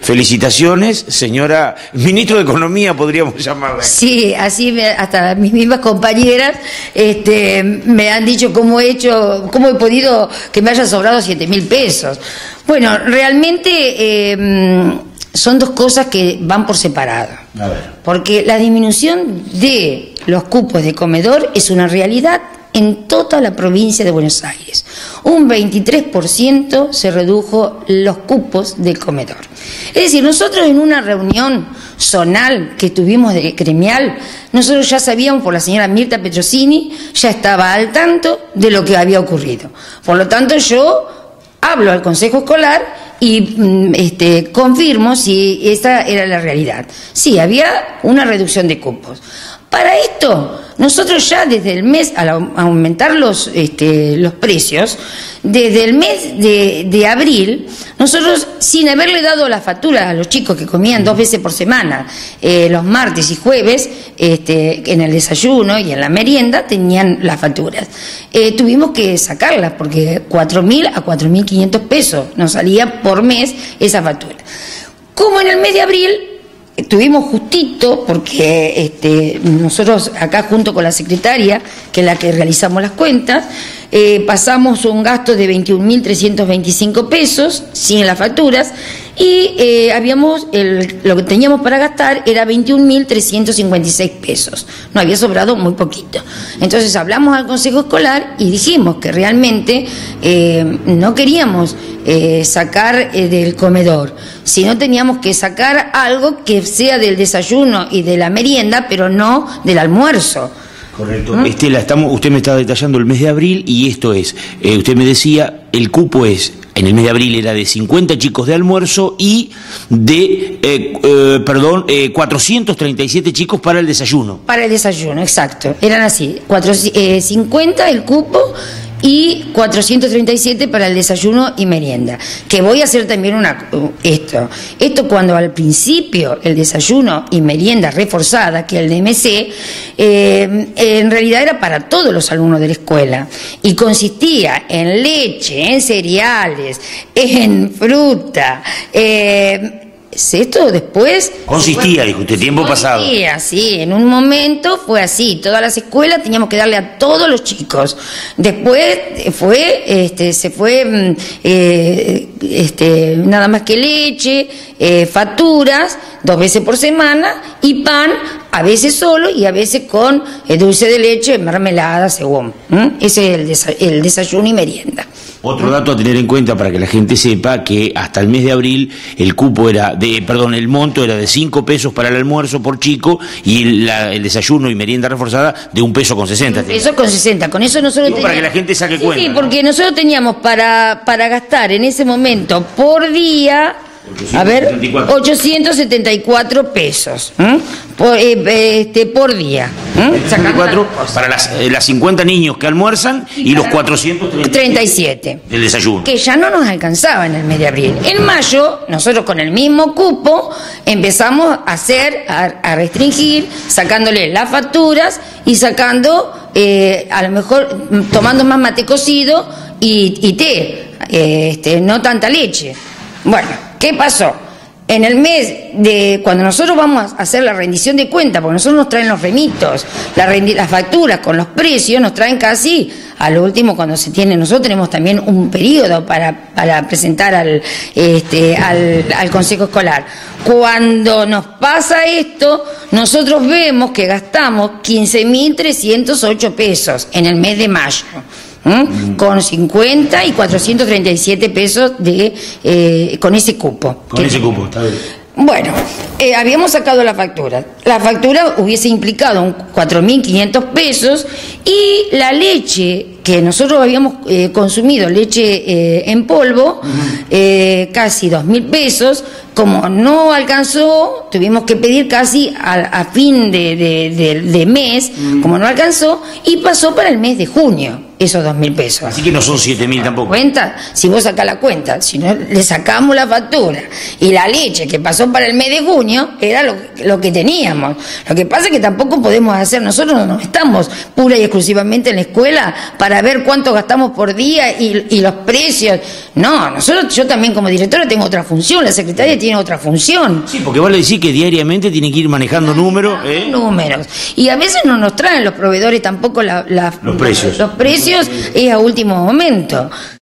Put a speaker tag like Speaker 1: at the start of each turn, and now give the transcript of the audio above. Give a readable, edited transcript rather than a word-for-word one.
Speaker 1: Felicitaciones, señora Ministro de Economía, podríamos llamarla.
Speaker 2: Sí, así hasta mis mismas compañeras me han dicho cómo he podido que me haya sobrado 7.000 pesos. Bueno, realmente son dos cosas que van por separado. A ver. Porque la disminución de los cupos de comedor es una realidad en toda la provincia de Buenos Aires. Un 23% se redujo los cupos del comedor. Es decir, nosotros en una reunión zonal que tuvimos de gremial, nosotros ya sabíamos por la señora Mirta Petrosini, ya estaba al tanto de lo que había ocurrido. Por lo tanto, yo hablo al Consejo Escolar y confirmo si esta era la realidad. Sí, había una reducción de cupos. Para esto, nosotros ya desde el mes, al aumentar los precios, desde el mes de abril, nosotros, sin haberle dado la factura a los chicos que comían 2 veces por semana, los martes y jueves, en el desayuno y en la merienda, tenían las facturas. Tuvimos que sacarlas, porque 4.000 a 4.500 pesos nos salía por mes esa factura. Como en el mes de abril, tuvimos justito, porque nosotros acá junto con la secretaria, que es la que realizamos las cuentas, pasamos un gasto de 21.325 pesos, sin las facturas, y lo que teníamos para gastar era 21.356 pesos. Nos había sobrado muy poquito. Entonces hablamos al Consejo Escolar y dijimos que realmente no queríamos sacar del comedor, sino teníamos que sacar algo que sea del desayuno y de la merienda, pero no del almuerzo.
Speaker 1: Correcto. Estela, usted me está detallando el mes de abril y esto es, usted me decía, el cupo es, en el mes de abril era de 50 chicos de almuerzo y de, 437 chicos para el desayuno. Para el desayuno, exacto. Eran así, 50 el cupo y 437 para el desayuno y merienda. Que voy a hacer también esto cuando al principio el desayuno y merienda reforzada, que el DMC, en realidad era para todos los alumnos de la escuela y consistía en leche, en cereales, en fruta, esto después... Consistía, dijo usted, tiempo pasado. Consistía, sí, en un momento fue así, todas las escuelas teníamos que darle a todos los chicos. Después se fue nada más que leche, facturas, 2 veces por semana, y pan, a veces solo y a veces con dulce de leche, mermelada, según. Ese es el desayuno y merienda. Otro dato a tener en cuenta para que la gente sepa que hasta el mes de abril el monto era de 5 pesos para el almuerzo por chico y el desayuno y merienda reforzada de 1 peso con 60. 1 peso con 60, con eso nosotros teníamos... Para que la gente saque cuenta. Sí, porque nosotros teníamos para gastar en ese momento por día... 874 pesos por día. 74 para las 50 niños que almuerzan y los 437 del desayuno. Que ya no nos alcanzaba en el mes de abril. En mayo, nosotros con el mismo cupo empezamos a restringir, sacándole las facturas y sacando, a lo mejor, tomando más mate cocido y té, no tanta leche. Bueno, ¿qué pasó? En el mes cuando nosotros vamos a hacer la rendición de cuentas, porque nosotros nos traen los remitos, las facturas con los precios, nos traen casi a lo último cuando nosotros tenemos también un periodo para presentar al Consejo Escolar. Cuando nos pasa esto, nosotros vemos que gastamos 15.308 pesos en el mes de mayo. Con 50 y 437 pesos con ese cupo. Con ese cupo, está bien. Bueno, habíamos sacado la factura. La factura hubiese implicado 4.500 pesos y la leche que nosotros habíamos consumido, leche en polvo, casi 2.000 pesos. Como no alcanzó, tuvimos que pedir casi a fin de mes, como no alcanzó, y pasó para el mes de junio.
Speaker 2: esos 2.000 pesos.
Speaker 1: Así que no son 7.000 tampoco.
Speaker 2: ¿Cuenta? Si vos sacás la cuenta, si no le sacamos la factura y la leche que pasó para el mes de junio era lo que teníamos. Lo que pasa es que tampoco podemos hacer, nosotros no estamos pura y exclusivamente en la escuela para ver cuánto gastamos por día y los precios. No, yo también como directora tengo otra función, la secretaria tiene otra función.
Speaker 1: Sí, porque vale decir que diariamente tiene que ir manejando números.
Speaker 2: Números. Y a veces no nos traen los proveedores tampoco los precios. Los precios es a último momento.